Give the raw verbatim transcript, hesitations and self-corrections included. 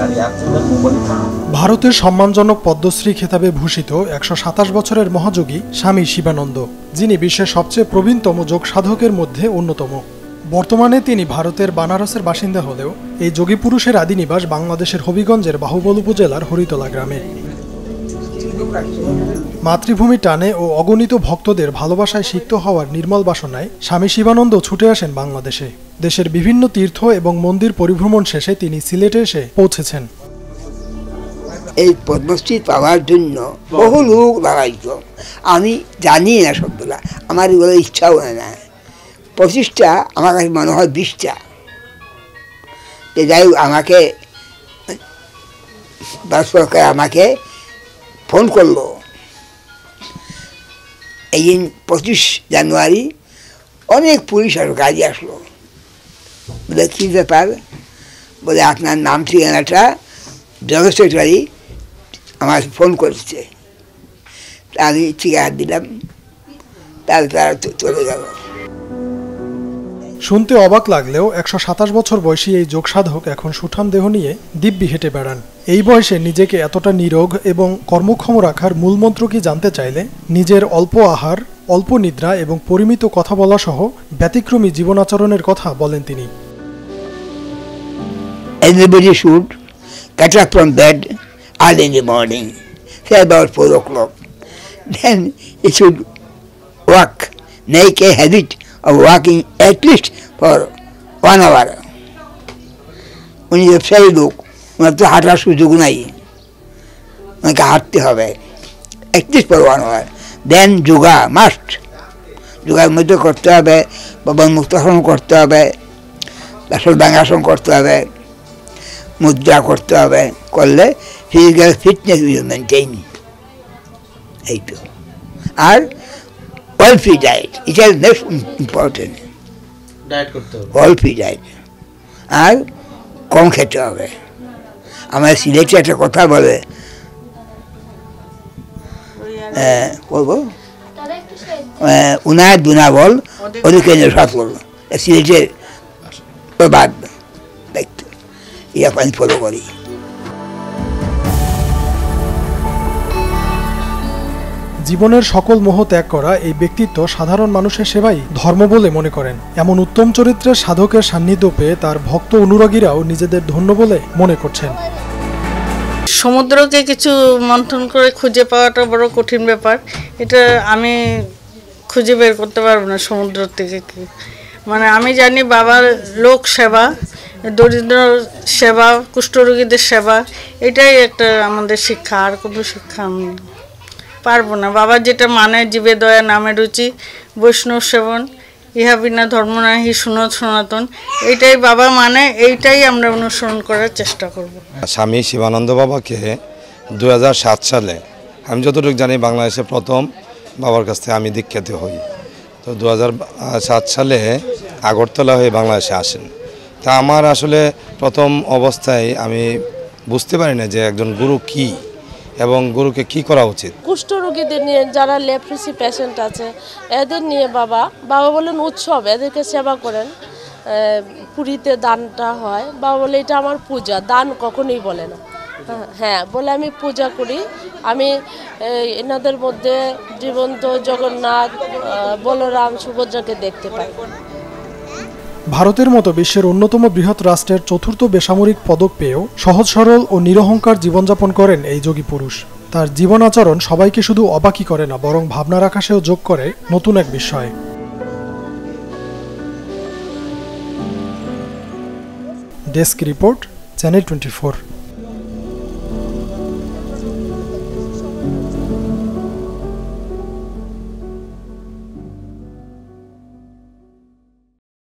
ভারতের সম্মানজনক পদ্মশ্রী খেতাবে ভূষিত একশো সাতাশ বছরের মহাযোগী স্বামী শিবানন্দ, যিনি বিশ্বের সবচেয়ে প্রবীণতম যোগ সাধকের মধ্যে অন্যতম। বর্তমানে তিনি ভারতের বানারসের বাসিন্দা হলেও এই যোগী পুরুষের আদি নিবাস বাংলাদেশের হবিগঞ্জের বাহুবল উপজেলার হরিতলা গ্রামে। মাতৃভূমি টানে ও অগণিত ভক্তদের ভালোবাসায় সিক্ত হওয়ার নির্মল বাসনায় স্বামী শিবানন্দ ছুটে আসেন বাংলাদেশে। দেশের বিভিন্ন তীর্থ এবং মন্দির পরিভ্রমণ শেষে তিনি সিলেটে এসে পৌঁছেছেন। এই পদ্মশ্রী পাওয়ার জন্য বহু লোক দাঁড়াইত, আমি জানি না সবগুলা, আমার এগুলো ইচ্ছাও হয় না। পঁচিশটা আমার কাছে মনে হয় বিশটা। যাই হোক, আমাকে সরকার আমাকে ফোন করলো এই দিন পঁচিশ জানুয়ারি, অনেক পুলিশ আর গাড়ি আসলো। বলে কী ব্যাপার? বলে আপনার নাম ঠিকানাটা জজ সেক্রেটারি আমার ফোন করছে। আমি ঠিকানা দিলাম, তাহলে তারা চলে গেল। শুনতে অবাক লাগলেও একশো সাতাশ বছর বয়সী এই যোগ সাধক এখন সুঠাম দেহ নিয়ে দিব্যি হেঁটে বেড়ান। এই বয়সে নিজেকে এতটা নিরোগ এবং কর্মক্ষম রাখার মূলমন্ত্র কি জানতে চাইলে নিজের অল্প আহার, অল্প নিদ্রা এবং পরিমিত কথা বলা সহ ব্যতিক্রমী জীবনাচরণের কথা বলেন তিনি। Everybody should get up from bed early in the morning, say about four o'clock. Then it should walk, make a habit of walking at least for one hour. উনি ব্যবসায়ী লোক, ওনার তো হাঁটার সুযোগ নাই, ওনাকে হাঁটতে হবে at least for one hour. Then yoga must, যোগার মধ্যে করতে হবে, বাবার মুক্তাসন করতে হবে, আসল ব্যঙ্গাসন করতে হবে, মুদ্রা করতে হবে। করলে ফিজিক্যাল ফিটনেস উইল মেনটেইন। এই তো। আর ওয়েল ফ্রি ডায়েট, এটা নেক্সট ইম্পর্টেন্ট। ডায়েট করতে হবে, ওয়েল ফ্রি ডায়েট। আর কম খেতে হবে। আমার সিলেটে একটা কথা বলে, করবো উনার দুনা বল ওদিকে সফল, সিলেটের প্রবাদ দেখতে, এটা আমি ফলো করি। জীবনের সকল মোহ ত্যাগ করা এই ব্যক্তিত্ব সাধারণ মানুষের সেবাই ধর্ম বলে মনে করেন। এমন উত্তম চরিত্রের সাধকের সান্নিধ্য পেয়ে তার ভক্ত অনুরাগীরাও নিজেদের ধন্য বলে মনে করছেন। সমুদ্রকে কিছু মন্থন করে খুঁজে পাওয়াটা বড় কঠিন ব্যাপার। এটা আমি খুঁজে বের করতে পারবো না সমুদ্র থেকে কি। মানে আমি জানি বাবার লোক সেবা, দরিদ্র সেবা, কুষ্ঠরোগীদের সেবা, এটাই একটা আমাদের শিক্ষা। আর কোনো শিক্ষা আমি পারবো না। বাবা যেটা মানে, জীবে দয়া নামে রুচি, বৈষ্ণব সেবন, ইহা বিনা ধর্ম নাহি শুনত সনাতন, এইটাই বাবা মানে, এইটাই আমরা অনুসরণ করার চেষ্টা করব। স্বামী শিবানন্দ বাবাকে দু হাজার সাত সালে আমি যতটুকু জানি বাংলাদেশে প্রথম বাবার কাছ থেকে আমি দীক্ষিত হই। তো দু হাজার সাত সালে আগরতলা হয়ে বাংলাদেশে আসেন। তা আমার আসলে প্রথম অবস্থায় আমি বুঝতে পারি না যে একজন গুরু কি এবং গুরুকে কি করা উচিত। কুষ্ঠরোগীদের নিয়ে, যারা লেপ্রসি পেশেন্ট আছে, এদের নিয়ে বাবা বাবা বলেন উৎসব, এদেরকে সেবা করেন। পুরীতে দানটা হয়, বাবা বলে এটা আমার পূজা, দান কখনোই বলে না। হ্যাঁ বলে আমি পূজা করি। আমি এনাদের মধ্যে জীবন্ত জগন্নাথ, বলরাম, সুভদ্রাকে দেখতে পাই। ভারতের মতো বিশ্বের অন্যতম বৃহৎ রাষ্ট্রের চতুর্থ বেসামরিক পদক পেয়েও সহজ সরল ও নিরহংকার জীবনযাপন করেন এই যোগী পুরুষ। তার জীবন আচরণ সবাইকে শুধু অবাকই করে না, বরং ভাবনার আকাশেও যোগ করে নতুন এক বিষয়। Desk report, channel twenty four.